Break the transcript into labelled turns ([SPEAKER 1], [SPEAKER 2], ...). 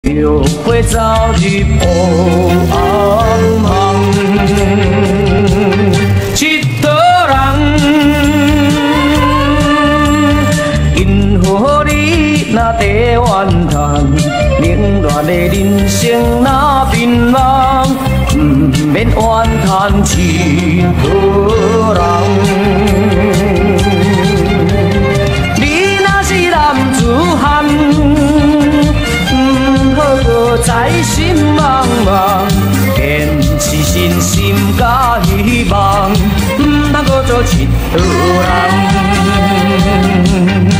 [SPEAKER 1] 又会走入黑暗巷，一个人，因何你若在怨叹，冷暖的人生若迷茫，不免怨叹一个人。你若是男子汉。 在心茫茫，坚持信心甲希望，唔通搁做一个人。